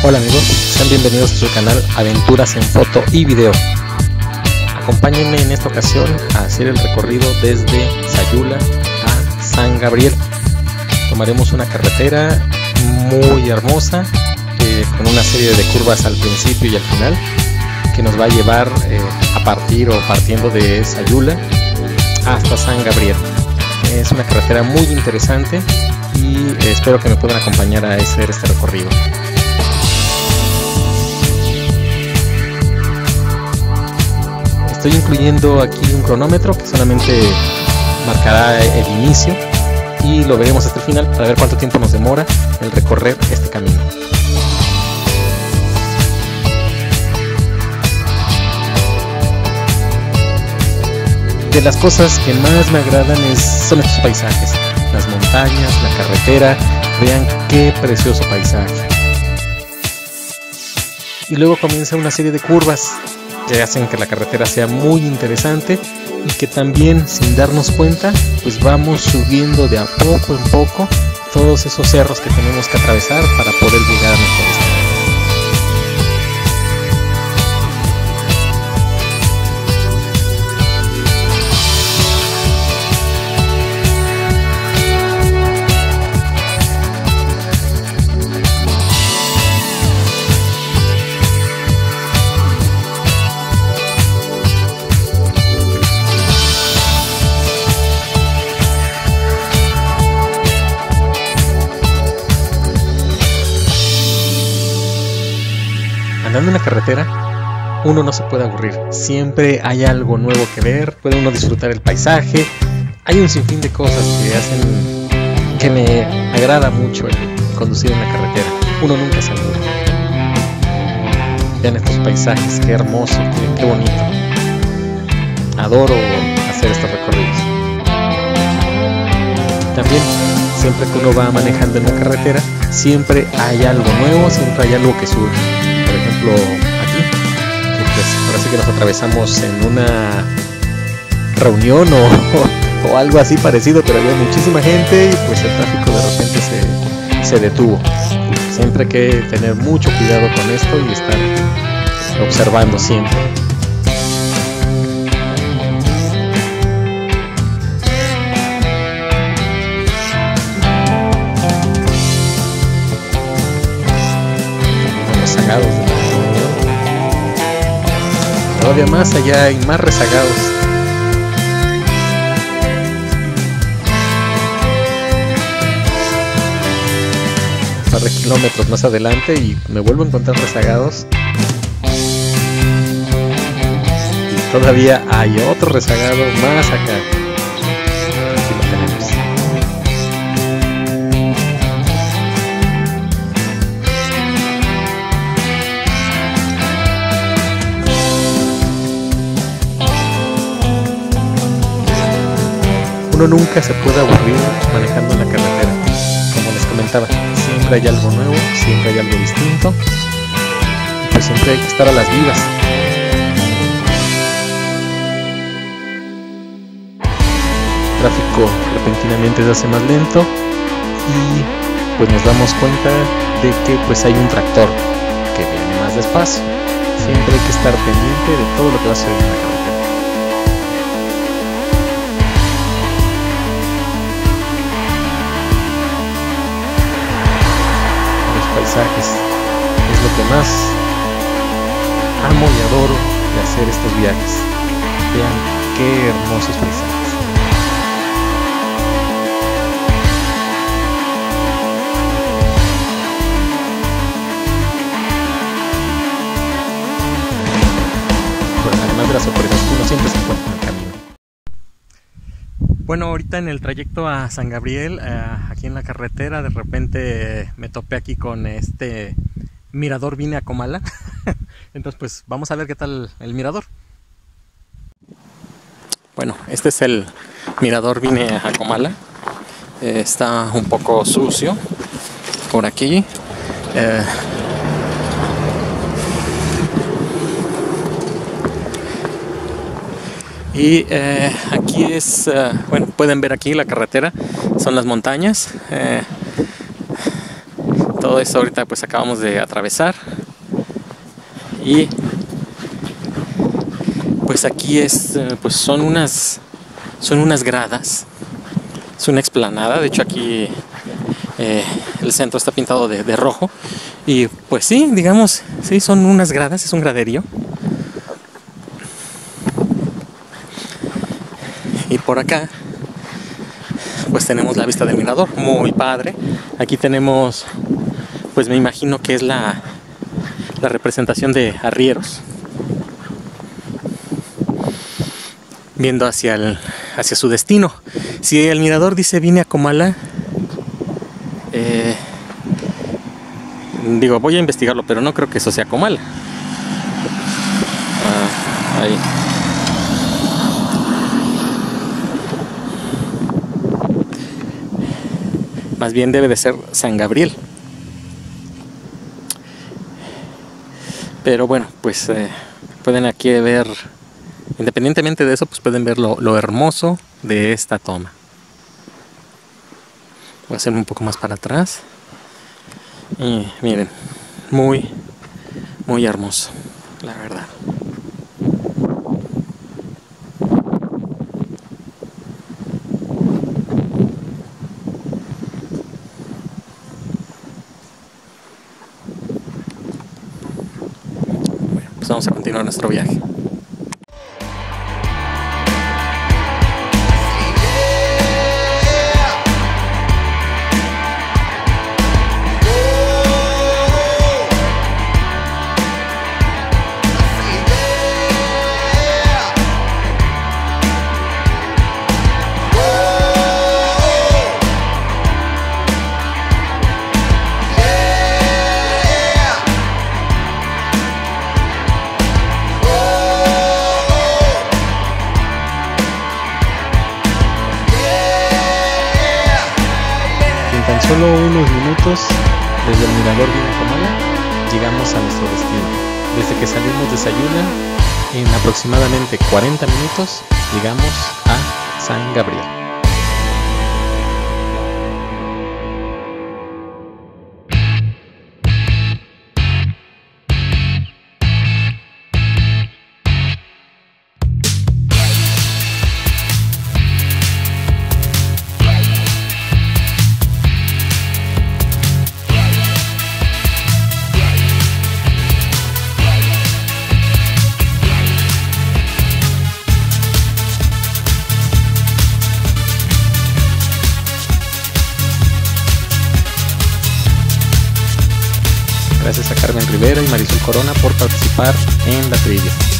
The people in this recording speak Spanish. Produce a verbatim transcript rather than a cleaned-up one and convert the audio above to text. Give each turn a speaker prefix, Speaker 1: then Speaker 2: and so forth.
Speaker 1: Hola amigos, sean bienvenidos a su canal Aventuras en Foto y Video. Acompáñenme en esta ocasión a hacer el recorrido desde Sayula a San Gabriel. Tomaremos una carretera muy hermosa eh, con una serie de curvas al principio y al final que nos va a llevar eh, a partir o partiendo de Sayula hasta San Gabriel. Es una carretera muy interesante y eh, espero que me puedan acompañar a hacer este recorrido. Estoy incluyendo aquí un cronómetro que solamente marcará el inicio y lo veremos hasta el final para ver cuánto tiempo nos demora el recorrer este camino. De las cosas que más me agradan es, son estos paisajes, las montañas, la carretera. Vean qué precioso paisaje. Y luego comienza una serie de curvas que hacen que la carretera sea muy interesante y que también, sin darnos cuenta, pues vamos subiendo de a poco en poco todos esos cerros que tenemos que atravesar para poder llegar a nuestro destino. Andando en la carretera, uno no se puede aburrir. Siempre hay algo nuevo que ver, puede uno disfrutar el paisaje. Hay un sinfín de cosas que hacen que me agrada mucho el conducir en la carretera. Uno nunca se aburre. Vean estos paisajes, qué hermoso, qué, qué bonito. Adoro hacer estos recorridos. También, siempre que uno va manejando en la carretera, siempre hay algo nuevo, siempre hay algo que surge. Por ejemplo, aquí, que pues parece que nos atravesamos en una reunión o, o, o algo así parecido, pero había muchísima gente y pues el tráfico de repente se, se detuvo. Siempre hay que tener mucho cuidado con esto y estar observando siempre. Rezagados de la todavía más allá hay más rezagados. Un par de kilómetros más adelante y me vuelvo a encontrar rezagados. Y todavía hay otro rezagado más acá. Aquí lo tenemos. Uno nunca se puede aburrir manejando en la carretera. Como les comentaba, siempre hay algo nuevo, siempre hay algo distinto y pues siempre hay que estar a las vivas. El tráfico repentinamente se hace más lento y pues nos damos cuenta de que pues hay un tractor que viene más despacio. Siempre hay que estar pendiente de todo lo que va a suceder en la carretera. Paisajes es lo que más amo y adoro de hacer estos viajes. Vean qué hermosos paisajes. Bueno, además de las sorpresas que uno siempre se encuentra en el camino. Bueno, ahorita en el trayecto a San Gabriel, eh, aquí en la carretera, de repente eh, me topé aquí con este mirador Vine a Comala. Entonces pues vamos a ver qué tal el mirador. Bueno, este es el mirador Vine a Comala. Eh, está un poco sucio por aquí. Eh, Y eh, aquí es, uh, bueno, pueden ver aquí la carretera, son las montañas. Eh, Todo esto ahorita pues acabamos de atravesar. Y pues aquí es, pues son unas, son unas gradas. Es una explanada. De hecho aquí eh, el centro está pintado de, de rojo. Y pues sí, digamos, sí, son unas gradas, es un graderío. Y por acá pues tenemos la vista del mirador, muy padre. Aquí tenemos, pues me imagino que es la, la representación de arrieros, viendo hacia, el, hacia su destino. Si el mirador dice vine a Comala, eh, digo, voy a investigarlo, pero no creo que eso sea Comala. Ah, ahí. Más bien debe de ser San Gabriel. Pero bueno, pues eh, pueden aquí ver, independientemente de eso, pues pueden ver lo, lo hermoso de esta toma. Voy a hacerme un poco más para atrás. Y miren, muy, muy hermoso, la verdad. Bueno, pues vamos a continuar nuestro viaje. Tan solo unos minutos desde el mirador de Comala llegamos a nuestro destino. Desde que salimos de Sayula, en aproximadamente cuarenta minutos llegamos a San Gabriel. Gracias a Carmen Rivera y Marisol Corona por participar en la trivia.